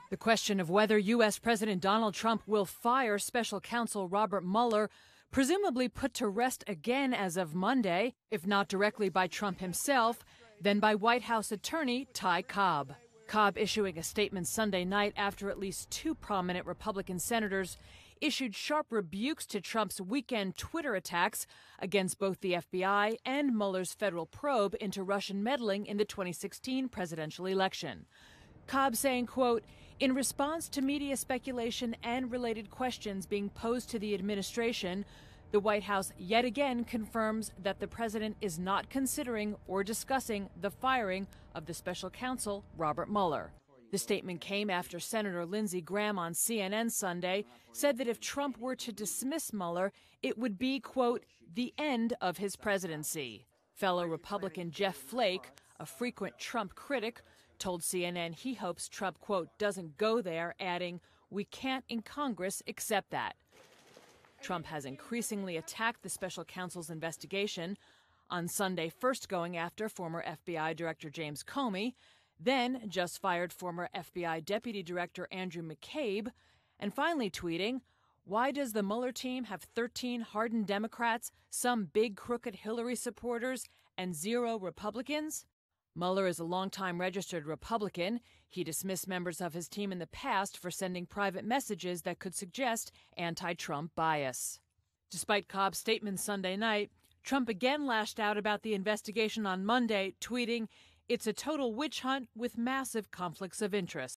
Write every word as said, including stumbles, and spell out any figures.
The question of whether U S. President Donald Trump will fire special counsel Robert Mueller, presumably put to rest again as of Monday, if not directly by Trump himself, then by White House attorney Ty Cobb. Cobb issuing a statement Sunday night after at least two prominent Republican senators issued sharp rebukes to Trump's weekend Twitter attacks against both the F B I and Mueller's federal probe into Russian meddling in the twenty sixteen presidential election. Cobb saying, quote, "In response to media speculation and related questions being posed to the administration, the White House yet again confirms that the president is not considering or discussing the firing of the special counsel, Robert Mueller." The statement came after Senator Lindsey Graham on C N N Sunday said that if Trump were to dismiss Mueller, it would be, quote, "the end of his presidency." Fellow Republican Jeff Flake, a frequent Trump critic, told C N N he hopes Trump, quote, "doesn't go there," adding, "We can't in Congress accept that." Trump has increasingly attacked the special counsel's investigation, on Sunday first going after former F B I Director James Comey, then just fired former F B I Deputy Director Andrew McCabe, and finally tweeting, "Why does the Mueller team have thirteen hardened Democrats, some big crooked Hillary supporters, and zero Republicans?" Mueller is a longtime registered Republican. He dismissed members of his team in the past for sending private messages that could suggest anti-Trump bias. Despite Cobb's statement Sunday night, Trump again lashed out about the investigation on Monday, tweeting, "It's a total witch hunt with massive conflicts of interest."